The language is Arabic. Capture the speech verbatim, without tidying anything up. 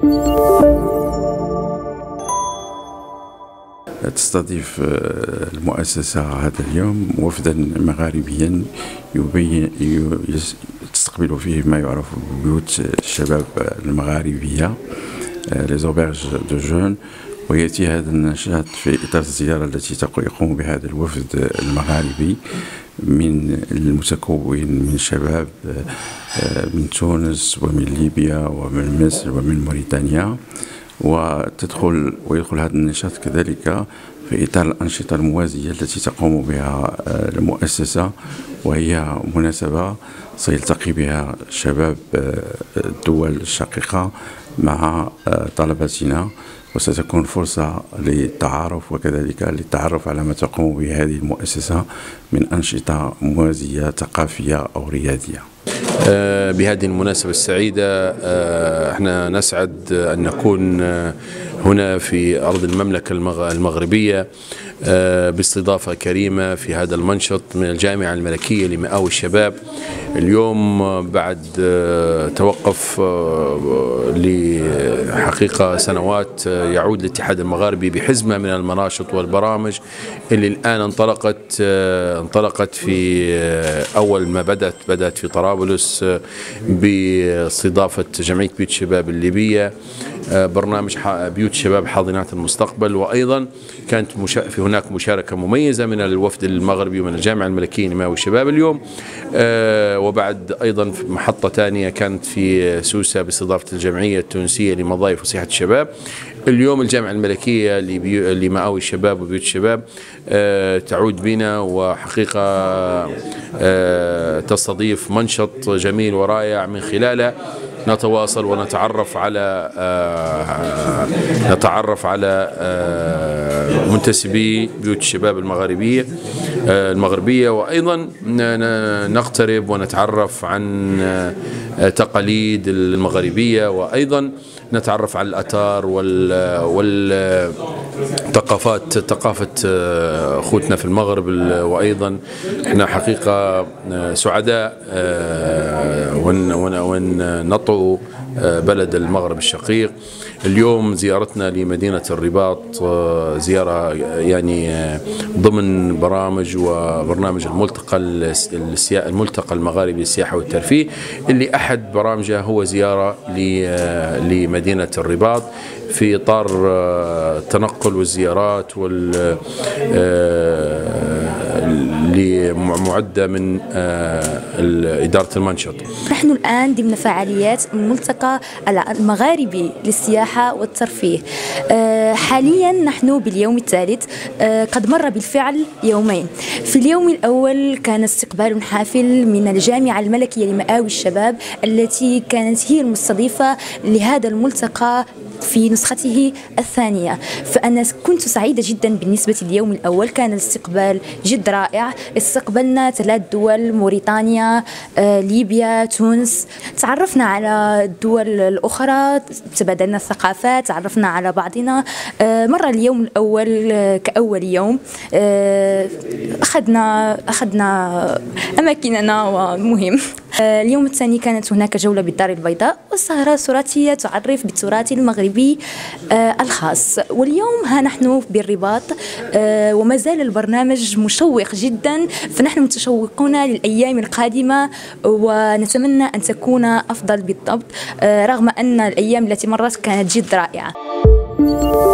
تستضيف المؤسسة هذا اليوم وفدا مغاربيا يبين تستقبل فيه ما يعرف ببيوت الشباب المغاربية، les auberges de jeunes. ويأتي هذا النشاط في إطار الزيارة التي يقوم بها هذا الوفد المغاربي من المتكون من شباب من تونس ومن ليبيا ومن مصر ومن موريتانيا، وتدخل ويدخل هذا النشاط كذلك في إطار الأنشطة الموازية التي تقوم بها المؤسسة، وهي مناسبة سيلتقي بها شباب الدول الشقيقة مع طلبتنا، وستكون فرصة للتعارف وكذلك للتعرف على ما تقوم به هذه المؤسسة من أنشطة موازية ثقافية أو ريادية. بهذه المناسبة السعيدة احنا نسعد أن نكون هنا في أرض المملكة المغربية باستضافة كريمة في هذا المنشط من الجامعة الملكية لمآوي الشباب. اليوم بعد توقف لحقيقة سنوات يعود الاتحاد المغاربي بحزمة من المناشط والبرامج اللي الآن انطلقت انطلقت في أول ما بدأت بدأت في طرابلس باستضافة جمعية بيوت الشباب الليبية، برنامج بيوت شباب حاضنات المستقبل، وأيضا كانت في هناك مشاركة مميزة من الوفد المغربي ومن الجامعة الملكية لمآوي الشباب اليوم. وبعد أيضا في محطة ثانية كانت في سوسة باستضافة الجمعية التونسية لمضايف وصحة الشباب. اليوم الجامعة الملكية لمآوي الشباب وبيوت الشباب تعود بنا، وحقيقة تستضيف منشط جميل ورائع من خلاله نتواصل ونتعرف على نتعرف على منتسبي بيوت الشباب المغاربية المغربية وأيضا نقترب ونتعرف عن تقاليد المغاربية، وأيضا نتعرف على الآثار والثقافات ثقافة أخوتنا في المغرب. وأيضا احنا حقيقة سعداء ونطأ بلد المغرب الشقيق. اليوم زيارتنا لمدينة الرباط زيارة يعني ضمن برامج وبرنامج الملتقى الملتقى المغاربي للسياحة والترفيه، اللي أحد برامجه هو زيارة لمدينة الرباط في إطار التنقل والزيارات وال معدة من إدارة المنشط. نحن الآن ضمن فعاليات الملتقى المغاربي للسياحة والترفيه. حاليا نحن باليوم الثالث، قد مر بالفعل يومين. في اليوم الأول كان استقبال حافل من الجامعة الملكية لمآوي الشباب التي كانت هي المستضيفة لهذا الملتقى في نسخته الثانية، فأنا كنت سعيدة جدا بالنسبة لليوم الأول. كان الاستقبال جد رائع، استقبلنا ثلاث دول: موريتانيا، آه، ليبيا، تونس. تعرفنا على الدول الأخرى، تبادلنا الثقافات، تعرفنا على بعضنا. آه، مر اليوم الأول آه، كأول يوم. آه، أخذنا أخذنا أماكننا ومهم. آه، اليوم الثاني كانت هناك جولة بالدار البيضاء والسهرة التراثية تعرف بالتراث المغربي آه الخاص. واليوم ها نحن بالرباط، آه وما زال البرنامج مشوق جدا، فنحن متشوقون للأيام القادمة ونتمنى أن تكون أفضل بالضبط، آه رغم أن الأيام التي مرت كانت جد رائعة.